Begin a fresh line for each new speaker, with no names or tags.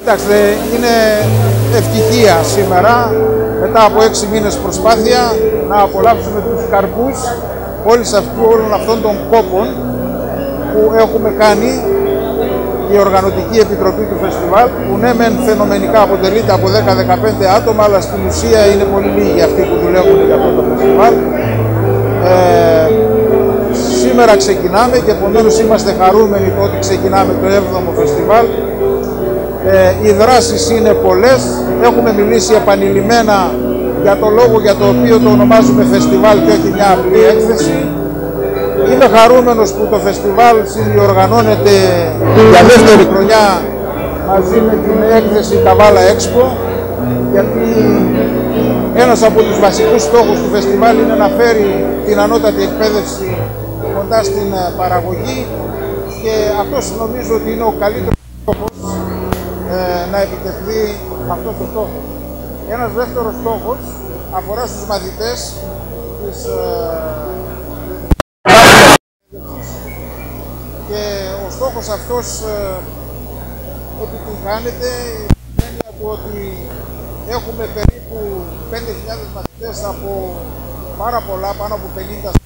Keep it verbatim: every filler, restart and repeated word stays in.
Κοιτάξτε, είναι ευτυχία σήμερα, μετά από έξι μήνες προσπάθεια, να απολαύσουμε τους καρπούς όλων αυτών των κόπων που έχουμε κάνει η Οργανωτική Επιτροπή του Φεστιβάλ, που ναι μεν φαινομενικά αποτελείται από δέκα με δεκαπέντε άτομα, αλλά στην ουσία είναι πολύ λίγοι αυτοί που δουλεύουν για αυτό το φεστιβάλ. Ε, σήμερα ξεκινάμε και επομένως είμαστε χαρούμενοι ότι ξεκινάμε το έβδομο φεστιβάλ. Ε, οι δράσεις είναι πολλές, έχουμε μιλήσει επανειλημμένα για το λόγο για το οποίο το ονομάζουμε φεστιβάλ και όχι μια απλή έκθεση. Είμαι χαρούμενος που το φεστιβάλ συνδιοργανώνεται για δεύτερη χρονιά μαζί με την έκθεση Kavala Expo, γιατί ένας από τους βασικούς στόχους του φεστιβάλ είναι να φέρει την ανώτατη εκπαίδευση κοντά στην παραγωγή, και αυτός νομίζω ότι είναι ο καλύτερος τρόπος ε, να επιτευχθεί αυτός ο στόχος. Ένας δεύτερος στόχος αφορά στους μαθητές της ε, και ο στόχος αυτός ε, επιτυγχάνεται η έννοια του ότι έχουμε περίπου πέντε χιλιάδες μαθητές από πάρα πολλά, πάνω από πενήντα